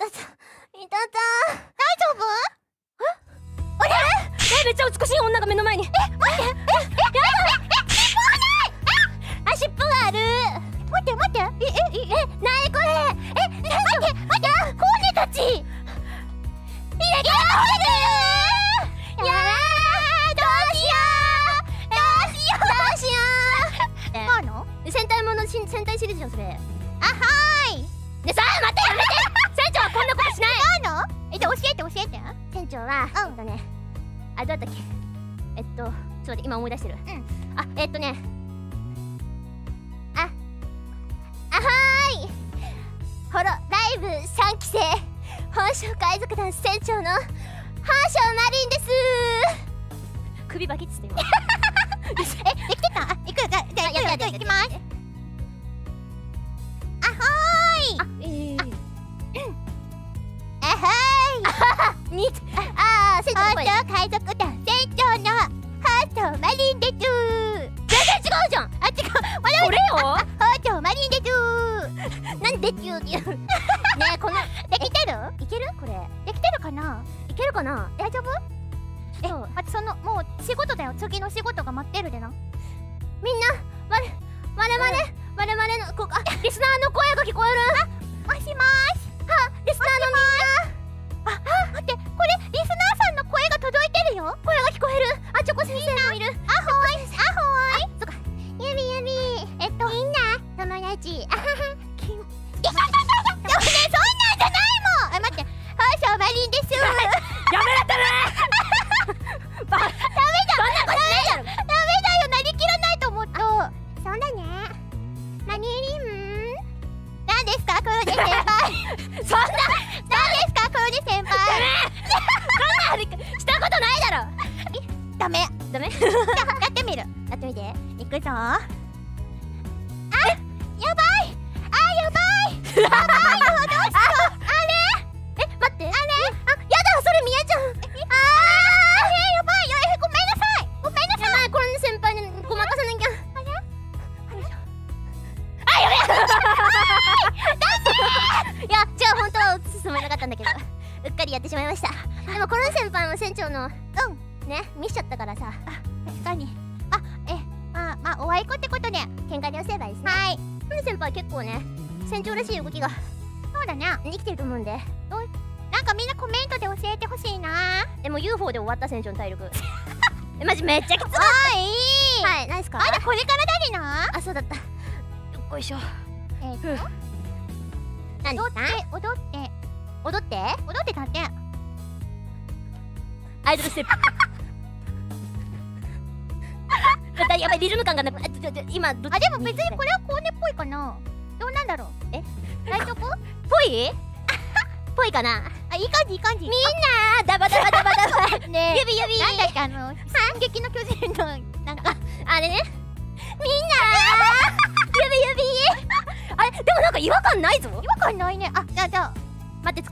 た大丈夫？あれ？ めっちゃ美しい女が目の前に。 待って、やだ！尻尾がない！ あ、尻尾がある。 待って、 なにこれ？ 待って、コーネたち！入れ替わってる！やだー！どうしよう！何の？ 戦隊シリーズじゃんそれ。 あ、はーい！ でさあ、待って、やめて！船長はこんなことしない！ 何の？じゃあ教えて。 船長は、あ、どうだったっけ？ちょっと待って、今思い出してる。あ、はーい！ホロライブ3期生本庄海賊団船長の本庄マリンです。首バキッつって今。 できてた？行く？じゃあ行きます。あ、はーい！あ、はーい！ 船長の声。 本庄海賊団船長の本庄マリンです。 全然違うじゃん。 あ、違う。 これよ。 本庄マリンです。 なんでって言うねえ、このできてる？ いける？これできてるかな？ いけるかな？ 大丈夫？もう仕事だよ。次の仕事が待ってるでな。 みんな、我々のリスナーの声が聞こえる。 もしもーし。 リスナーのみんな。 待って、これリスナーさんの声が届いてるよ。 声が聞こえる。あ、チョコ先生もいる。 あほーい。 そっか。 みんな友達。あはは。でもね、そんなんじゃないもん。待って、本庄マリンです。 やめろってね。ダメだ。そんなことないだろ。 ダメだよ。なりきらないと思った。そうだね。マニリン。何ですか、クロネ先輩。 そんな。 何ですか、クロネ先輩。 そんなしたことないだろ。 ダメ。 ダメ？ やってみる。 やってみて。 いくぞ。やばい。どうしよう。 待って。やだ、それみやちゃん。 やばいよ。ごめんなさい。 やばい、これ先輩にごまかさなきゃ。いや、違う、本当は進めなかったんだけど、うっかりやってしまいました。でもこの先輩も船長の見しちゃったからさ。 確かに。おあいこってことで喧嘩両成敗ですね。 はい。 この先輩結構ね、船長らしい動きがそうだね。 生きてると思うんで、 なんかみんなコメントで教えてほしいな。 でも UFO で終わった船長の体力マジめっちゃきつかった。はい、何ですか？ まだこれからだりな。 あ、そうだった。よっこいしょ。何踊ってたって。 アイドルステップ。やばい、リズム感がなく今どっち？ でも別にこれはコーネっぽいかな。どうなんだろう。大丈夫？ ぽい？ぽいかな。 いい感じ。 みんなダバねえ、 指なんだっけ進撃の巨人のなんかあれね。みんな指あれでもなんか違和感ないぞ。 違和感ないね。じゃあ待って。